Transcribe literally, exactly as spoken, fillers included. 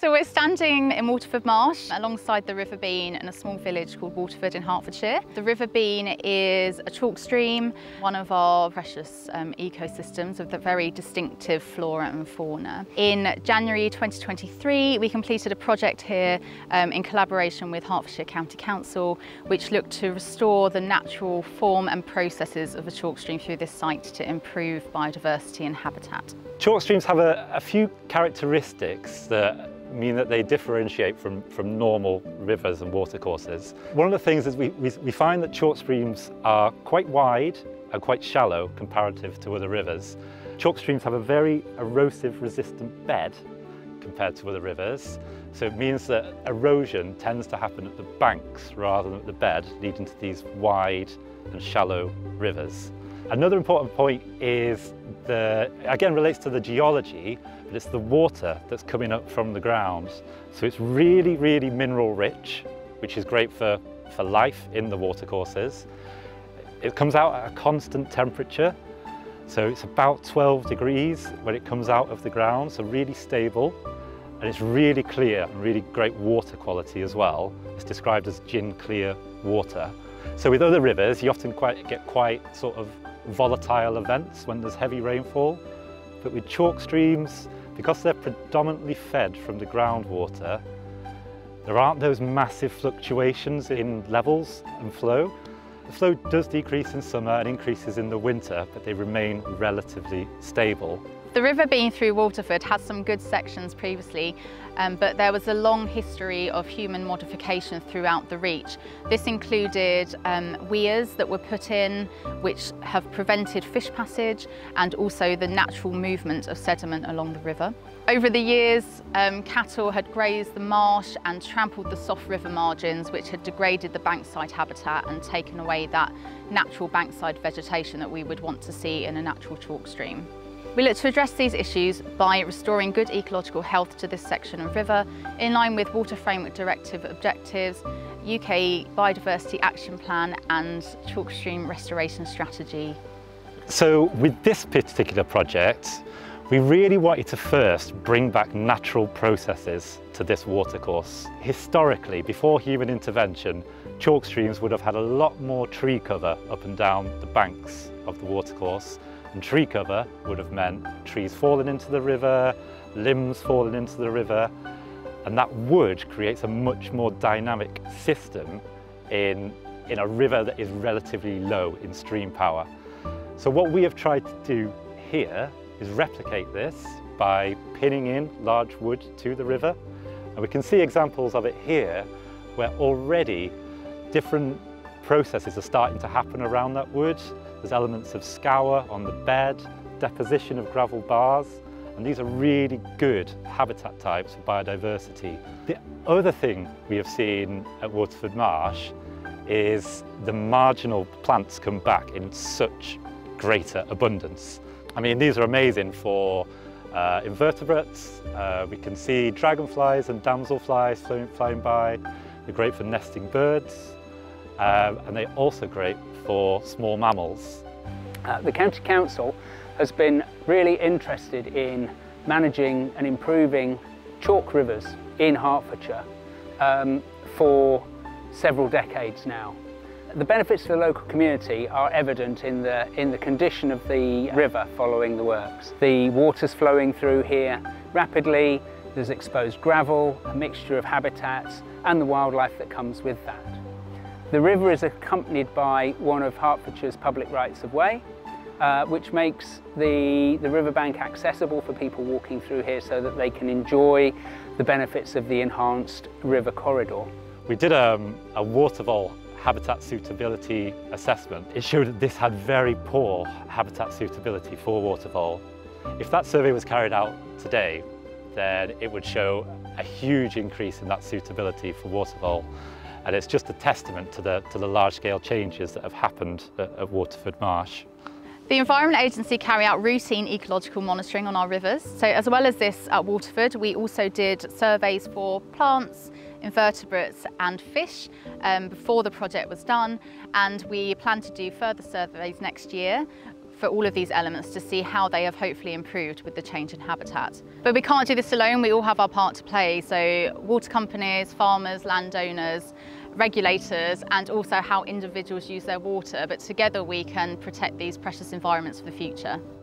So we're standing in Waterford Marsh alongside the River Beane in a small village called Waterford in Hertfordshire. The River Beane is a chalk stream, one of our precious um, ecosystems with a very distinctive flora and fauna. In January twenty twenty-three, we completed a project here um, in collaboration with Hertfordshire County Council, which looked to restore the natural form and processes of the chalk stream through this site to improve biodiversity and habitat. Chalk streams have a, a few characteristics that mean that they differentiate from, from normal rivers and watercourses. One of the things is we, we, we find that chalk streams are quite wide and quite shallow comparative to other rivers. Chalk streams have a very erosive resistant bed compared to other rivers, so it means that erosion tends to happen at the banks rather than at the bed, leading to these wide and shallow rivers. Another important point is the, again, relates to the geology, but it's the water that's coming up from the ground. So it's really, really mineral rich, which is great for, for life in the watercourses. It comes out at a constant temperature, so it's about twelve degrees when it comes out of the ground, so really stable. And it's really clear and really great water quality as well. It's described as gin clear water. So with other rivers, you often quite, get quite sort of volatile events when there's heavy rainfall, but with chalk streams, because they're predominantly fed from the groundwater, there aren't those massive fluctuations in levels and flow. The flow does decrease in summer and increases in the winter, but they remain relatively stable. The River Beane through Waterford has some good sections previously, um, but there was a long history of human modification throughout the reach. This included um, weirs that were put in, which have prevented fish passage and also the natural movement of sediment along the river. Over the years, um, cattle had grazed the marsh and trampled the soft river margins, which had degraded the bankside habitat and taken away that natural bankside vegetation that we would want to see in a natural chalk stream. We look to address these issues by restoring good ecological health to this section of river in line with Water Framework Directive objectives, U K Biodiversity Action Plan and Chalk Stream Restoration Strategy. So with this particular project, we really wanted to first bring back natural processes to this watercourse. Historically, before human intervention, chalk streams would have had a lot more tree cover up and down the banks of the watercourse. And tree cover would have meant trees falling into the river, limbs falling into the river, and that wood creates a much more dynamic system in, in a river that is relatively low in stream power. So what we have tried to do here is replicate this by pinning in large wood to the river. And we can see examples of it here where already different processes are starting to happen around that wood. There's elements of scour on the bed, deposition of gravel bars, and these are really good habitat types for biodiversity. The other thing we have seen at Waterford Marsh is the marginal plants come back in such greater abundance. I mean, these are amazing for uh, invertebrates. Uh, we can see dragonflies and damselflies flying, flying by. They're great for nesting birds, uh, and they're also great for small mammals. Uh, the County Council has been really interested in managing and improving chalk rivers in Hertfordshire um, for several decades now. The benefits to the local community are evident in the, in the condition of the river following the works. The water's flowing through here rapidly, there's exposed gravel, a mixture of habitats and the wildlife that comes with that. The river is accompanied by one of Hertfordshire's public rights of way, uh, which makes the, the riverbank accessible for people walking through here so that they can enjoy the benefits of the enhanced river corridor. We did um, a watervole habitat suitability assessment. It showed that this had very poor habitat suitability for watervole. If that survey was carried out today, then it would show a huge increase in that suitability for watervole. And it's just a testament to the, to the large-scale changes that have happened at, at Waterford Marsh. The Environment Agency carry out routine ecological monitoring on our rivers. So as well as this at Waterford, we also did surveys for plants, invertebrates and fish um, before the project was done, and we plan to do further surveys next year for all of these elements to see how they have hopefully improved with the change in habitat. But we can't do this alone, we all have our part to play. So water companies, farmers, landowners, regulators, and also how individuals use their water. But together we can protect these precious environments for the future.